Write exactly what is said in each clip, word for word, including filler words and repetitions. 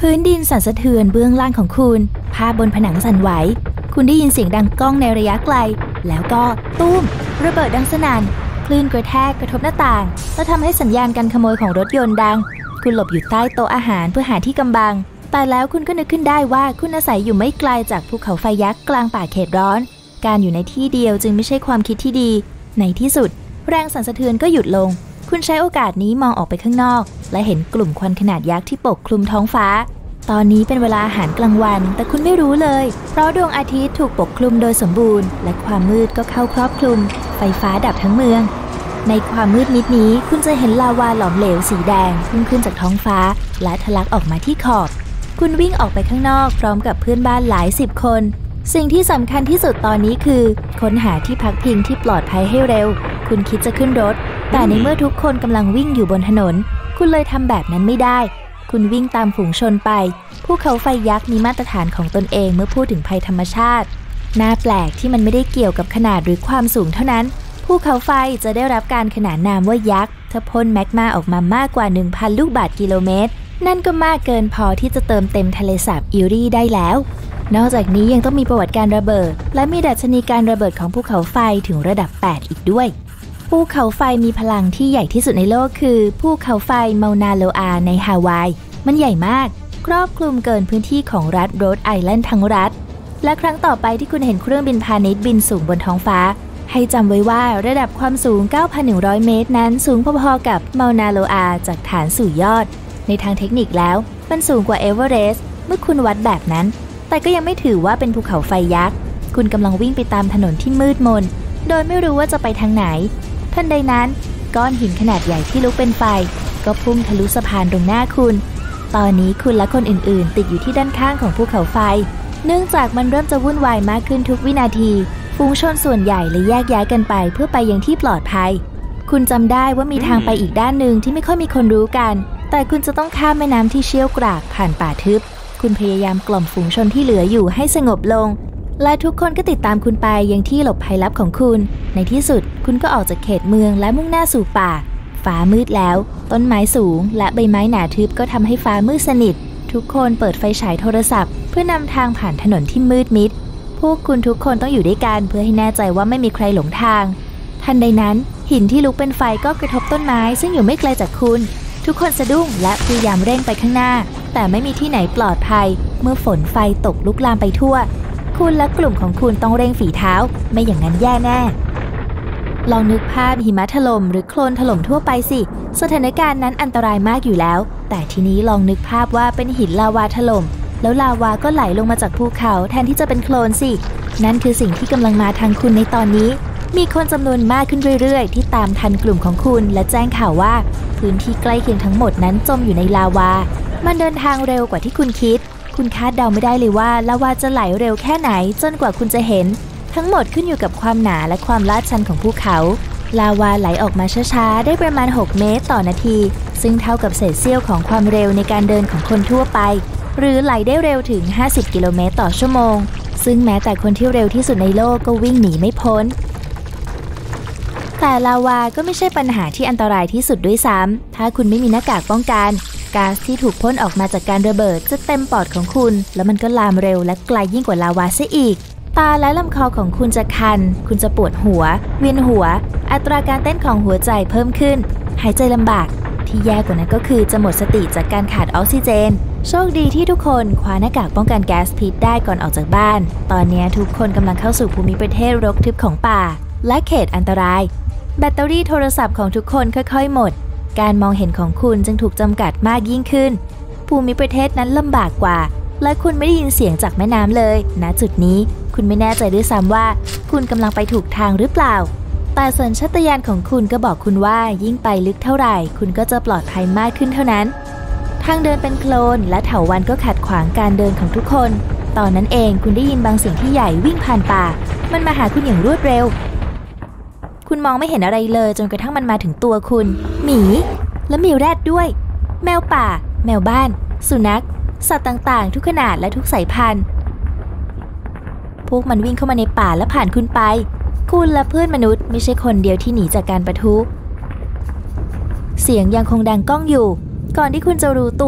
พื้นดินสั่นสะเทือนเบื้องล่างของคุณภาพบนผนังสั่นไหวคุณได้ยินเสียงดังก้องในระยะไกลแล้วก็ตุ้มระเบิดดังสนั่นคลื่นกระแทกกระทบหน้าต่างและทำให้สัญญาณการขโมยของรถยนต์ดังคุณหลบอยู่ใต้โต๊ะอาหารเพื่อหาที่กำบังแต่แล้วคุณก็นึกขึ้นได้ว่าคุณอาศัยอยู่ไม่ไกลจากภูเขาไฟยักษ์กลางป่าเขตร้อนการอยู่ในที่เดียวจึงไม่ใช่ความคิดที่ดีในที่สุดแรงสั่นสะเทือนก็หยุดลงคุณใช้โอกาสนี้มองออกไปข้างนอกและเห็นกลุ่มควันขนาดยักษ์ที่ปกคลุมท้องฟ้าตอนนี้เป็นเวลาอาหารกลางวันแต่คุณไม่รู้เลยเพราะดวงอาทิตย์ถูกปกคลุมโดยสมบูรณ์และความมืดก็เข้าครอบคลุมไฟฟ้าดับทั้งเมืองในความมืดมิดนี้คุณจะเห็นลาวาหลอมเหลวสีแดงพุ่งขึ้นจากท้องฟ้าและทะลักออกมาที่ขอบคุณวิ่งออกไปข้างนอกพร้อมกับเพื่อนบ้านหลายสิบคนสิ่งที่สำคัญที่สุดตอนนี้คือค้นหาที่พักพิงที่ปลอดภัยให้เร็วคุณคิดจะขึ้นรถแต่ในเมื่อทุกคนกำลังวิ่งอยู่บนถนนคุณเลยทำแบบนั้นไม่ได้คุณวิ่งตามฝูงชนไปภูเขาไฟยักษ์มีมาตรฐานของตนเองเมื่อพูดถึงภัยธรรมชาติน่าแปลกที่มันไม่ได้เกี่ยวกับขนาดหรือความสูงเท่านั้นภูเขาไฟจะได้รับการขนานนามว่ายักษ์ถ้าพ่นแมกมาออกมามากกว่า หนึ่งพัน ลูกบาศก์กิโลเมตรนั่นก็มากเกินพอที่จะเติมเต็มทะเลสาบอิลรีได้แล้วนอกจากนี้ยังต้องมีประวัติการระเบิดและมีดัชนีการระเบิดของภูเขาไฟถึงระดับแปดอีกด้วยภูเขาไฟมีพลังที่ใหญ่ที่สุดในโลกคือภูเขาไฟเมานาโลอาในฮาวายมันใหญ่มากครอบคลุมเกินพื้นที่ของรัฐโรดไอแลนด์ทั้งรัฐและครั้งต่อไปที่คุณเห็นเครื่องบินพาณิชย์บินสูงบนท้องฟ้าให้จำไว้ว่าระดับความสูง เก้าพันหนึ่งร้อย เมตรนั้นสูงพอๆกับเมานาโลอาจากฐานสู่ยอดในทางเทคนิคแล้วมันสูงกว่าเอเวอเรสต์เมื่อคุณวัดแบบนั้นแต่ก็ยังไม่ถือว่าเป็นภูเขาไฟยักษ์คุณกำลังวิ่งไปตามถนนที่มืดมนโดยไม่รู้ว่าจะไปทางไหนทันใดนั้นก้อนหินขนาดใหญ่ที่ลุกเป็นไฟก็พุ่งทะลุสะพานตรงหน้าคุณตอนนี้คุณและคนอื่นๆติดอยู่ที่ด้านข้างของภูเขาไฟเนื่องจากมันเริ่มจะวุ่นวายมากขึ้นทุกวินาทีฝูงชนส่วนใหญ่เลยแยกย้ายกันไปเพื่อไปยังที่ปลอดภัยคุณจำได้ว่ามีทางไปอีกด้านหนึ่งที่ไม่ค่อยมีคนรู้กันแต่คุณจะต้องข้ามแม่น้ำที่เชี่ยวกรากผ่านป่าทึบคุณพยายามกล่อมฝูงชนที่เหลืออยู่ให้สงบลงและทุกคนก็ติดตามคุณไปยังที่หลบภัยลับของคุณในที่สุดคุณก็ออกจากเขตเมืองและมุ่งหน้าสู่ป่าฟ้ามืดแล้วต้นไม้สูงและใบไม้หนาทึบก็ทำให้ฟ้ามืดสนิททุกคนเปิดไฟฉายโทรศัพท์เพื่อนำทางผ่านถนนที่มืดมิดพวกคุณทุกคนต้องอยู่ด้วยกันเพื่อให้แน่ใจว่าไม่มีใครหลงทางทันใดนั้นหินที่ลุกเป็นไฟก็กระทบต้นไม้ซึ่งอยู่ไม่ไกลจากคุณทุกคนสะดุ้งและพยายามเร่งไปข้างหน้าแต่ไม่มีที่ไหนปลอดภัยเมื่อฝนไฟตกลุกลามไปทั่วคุณและกลุ่มของคุณต้องเร่งฝีเท้าไม่อย่างนั้นแย่แน่ลองนึกภาพหิมะถล่มหรือโคลนถล่มทั่วไปสิสถานการณ์นั้นอันตรายมากอยู่แล้วแต่ทีนี้ลองนึกภาพว่าเป็นหินลาวาถล่มแล้วลาวาก็ไหลลงมาจากภูเขาแทนที่จะเป็นโคลนสินั่นคือสิ่งที่กำลังมาทางคุณในตอนนี้มีคนจำนวนมากขึ้นเรื่อยๆที่ตามทันกลุ่มของคุณและแจ้งข่าวว่าพื้นที่ใกล้เคียงทั้งหมดนั้นจมอยู่ในลาวามันเดินทางเร็วกว่าที่คุณคิดคุณคาดเดาไม่ได้เลยว่าลาวาจะไหลเร็วแค่ไหนจนกว่าคุณจะเห็นทั้งหมดขึ้นอยู่กับความหนาและความลาดชันของภูเขาลาวาไหลออกมาช้าๆได้ประมาณหกเมตรต่อนาทีซึ่งเท่ากับเศษเสี้ยวของความเร็วในการเดินของคนทั่วไปหรือไหลได้เร็วถึงห้าสิบกิโลเมตรต่อชั่วโมงซึ่งแม้แต่คนที่เร็วที่สุดในโลกก็วิ่งหนีไม่พ้นแต่ลาวาก็ไม่ใช่ปัญหาที่อันตรายที่สุดด้วยซ้ำถ้าคุณไม่มีหน้ากากป้องกันก๊าซที่ถูกพ่นออกมาจากการระเบิดจะเต็มปอดของคุณแล้วมันก็ลามเร็วและไกลยิ่งกว่าลาวาซะอีกตาและลำคอของคุณจะคันคุณจะปวดหัวเวียนหัวอัตราการเต้นของหัวใจเพิ่มขึ้นหายใจลำบากที่แย่กว่านั้นก็คือจะหมดสติจากการขาดออกซิเจนโชคดีที่ทุกคนคว้าหน้ากากป้องกันแก๊สพิษได้ก่อนออกจากบ้านตอนนี้ทุกคนกำลังเข้าสู่ภูมิประเทศรกทึบของป่าและเขตอันตรายแบตเตอรี่โทรศัพท์ของทุกคนค่อยๆหมดการมองเห็นของคุณจึงถูกจำกัดมากยิ่งขึ้นภูมิประเทศนั้นลำบากกว่าและคุณไม่ได้ยินเสียงจากแม่น้ำเลยณจุดนี้คุณไม่แน่ใจด้วยซ้ำว่าคุณกำลังไปถูกทางหรือเปล่าแต่สัญชาตญาณของคุณก็บอกคุณว่ายิ่งไปลึกเท่าไหร่คุณก็จะปลอดภัยมากขึ้นเท่านั้นทางเดินเป็นโคลนและเถาวัลย์ก็ขัดขวางการเดินของทุกคนตอนนั้นเองคุณได้ยินบางสิ่งที่ใหญ่วิ่งผ่านป่ามันมาหาคุณอย่างรวดเร็วคุณมองไม่เห็นอะไรเลยจนกระทั่งมันมาถึงตัวคุณหมีและมีแรดด้วยแมวป่าแมวบ้านสุนัขสัตว์ต่างๆทุกขนาดและทุกสายพันธุ์พวกมันวิ่งเข้ามาในป่าและผ่านคุณไปคุณและเพื่อนมนุษย์ไม่ใช่คนเดียวที่หนีจากการปะทุเสียงยังคงดังก้องอยู่ก่อนที่คุณจะรู้ตัว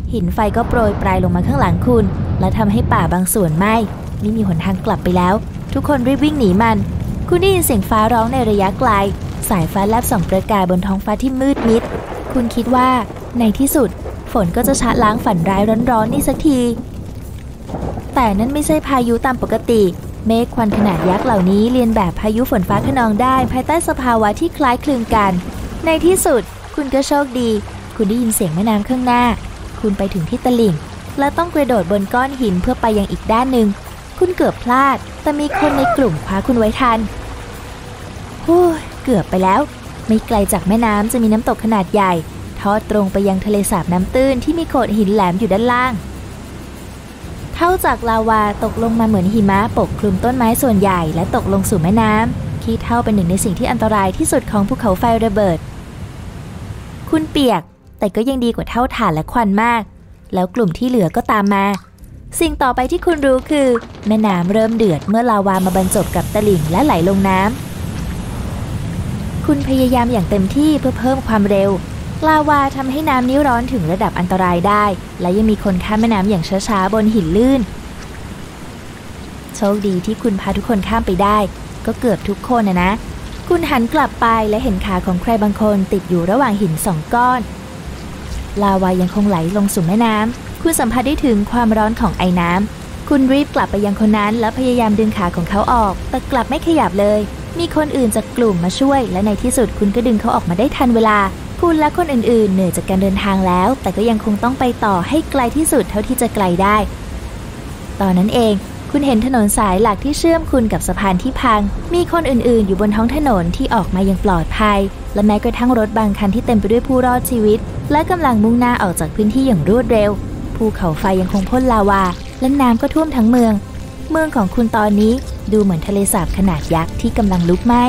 หินไฟก็โปรยปลายลงมาข้างหลังคุณและทำให้ป่าบางส่วนไหม้ไม่มีหนทางกลับไปแล้วทุกคนรีบวิ่งหนีมันคุณได้ยินเสียงฟ้าร้องในระยะไกลสายฟ้าแลบส่องประกายบนท้องฟ้าที่มืดมิดคุณคิดว่าในที่สุดฝนก็จะชะล้างฝันร้ายร้อนๆนี่สักทีแต่นั่นไม่ใช่พายุตามปกติเมฆควันขนาดยักษ์เหล่านี้เลียนแบบพายุฝนฟ้าคะนองได้ภายใต้สภาวะที่คล้ายคลึงกันในที่สุดคุณก็โชคดีคุณได้ยินเสียงแม่น้ำข้างหน้าคุณไปถึงที่ตลิ่งและต้องกระโดดบนก้อนหินเพื่อไปยังอีกด้านหนึ่งคุณเกือบพลาดแต่มีคนในกลุ่มคว้าคุณไว้ทันฮู้เกือบไปแล้วไม่ไกลจากแม่น้ำจะมีน้ำตกขนาดใหญ่ทอดตรงไปยังทะเลสาบน้ำตื้นที่มีโขดหินแหลมอยู่ด้านล่างเท่าจากลาวาตกลงมาเหมือนหิมะปกคลุมต้นไม้ส่วนใหญ่และตกลงสู่แม่น้ำขี้เถ้าเป็นหนึ่งในสิ่งที่อันตรายที่สุดของภูเขาไฟระเบิดคุณเปียกแต่ก็ยังดีกว่าเท่าถ่านและควันมากแล้วกลุ่มที่เหลือก็ตามมาสิ่งต่อไปที่คุณรู้คือแม่น้ำเริ่มเดือดเมื่อลาวามาบรรจบกับตลิ่งและไหลลงน้ำคุณพยายามอย่างเต็มที่เพื่อเพิ่มความเร็วลาวาทำให้น้ำนี้ร้อนถึงระดับอันตรายได้และยังมีคนข้ามแม่น้ำอย่างช้าๆบนหินลื่นโชคดีที่คุณพาทุกคนข้ามไปได้ก็เกือบทุกคนนะนะคุณหันกลับไปและเห็นขาของใครบางคนติดอยู่ระหว่างหินสองก้อนลาวายังคงไหลลงสู่แม่น้ำคุณสัมผัสได้ถึงความร้อนของไอ้น้ำคุณรีบกลับไปยังคนนั้นแล้วพยายามดึงขาของเขาออกแต่กลับไม่ขยับเลยมีคนอื่นจากกลุ่มมาช่วยและในที่สุดคุณก็ดึงเขาออกมาได้ทันเวลาคุณและคนอื่นๆเหนื่อยจากการเดินทางแล้วแต่ก็ยังคงต้องไปต่อให้ไกลที่สุดเท่าที่จะไกลได้ตอนนั้นเองคุณเห็นถนนสายหลักที่เชื่อมคุณกับสะพานที่พังมีคนอื่นๆอยู่บนท้องถนนที่ออกมาอย่างปลอดภัยและแม้กระทั่งรถบางคันที่เต็มไปด้วยผู้รอดชีวิตและกำลังมุ่งหน้าออกจากพื้นที่อย่างรวดเร็วภูเขาไฟยังคงพ่นลาวาและน้ำก็ท่วมทั้งเมืองเมืองของคุณตอนนี้ดูเหมือนทะเลสาบขนาดยักษ์ที่กำลังลุกไหม้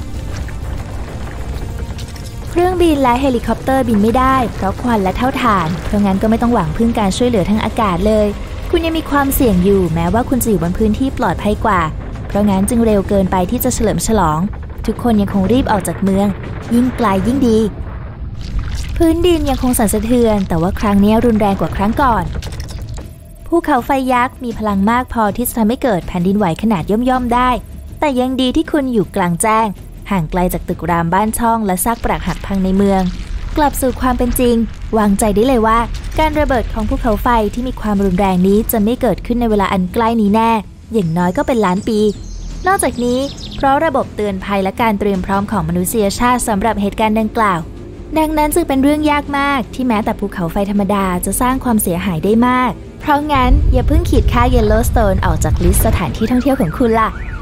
เครื่องบินและเฮลิคอปเตอร์บินไม่ได้เพราะควันและเท่าถ่านเพราะงั้นก็ไม่ต้องหวังพึ่งการช่วยเหลือทางอากาศเลยคุณยังมีความเสี่ยงอยู่แม้ว่าคุณจะอยู่บนพื้นที่ปลอดภัยกว่าเพราะงั้นจึงเร็วเกินไปที่จะเฉลิมฉลองทุกคนยังคงรีบออกจากเมืองยิ่งไกลยิ่งดีพื้นดินยังคงสั่นสะเทือนแต่ว่าครั้งนี้รุนแรงกว่าครั้งก่อนภูเขาไฟยักษ์มีพลังมากพอที่จะทำให้เกิดแผ่นดินไหวขนาดย่อมๆได้แต่ยังดีที่คุณอยู่กลางแจ้งห่างไกลจากตึกรามบ้านช่องและซากปรักหักพังในเมืองกลับสู่ความเป็นจริงวางใจได้เลยว่าการระเบิดของภูเขาไฟที่มีความรุนแรงนี้จะไม่เกิดขึ้นในเวลาอันใกล้นี้แน่อย่างน้อยก็เป็นล้านปีนอกจากนี้เพราะระบบเตือนภัยและการเตรียมพร้อมของมนุษยชาติสำหรับเหตุการณ์ดังกล่าวดังนั้นจึงเป็นเรื่องยากมากที่แม้แต่ภูเขาไฟธรรมดาจะสร้างความเสียหายได้มากเพราะงั้นอย่าเพิ่งขีดค่า Yellowstone ออกจากลิสต์สถานที่ท่องเที่ยวของคุณล่ะ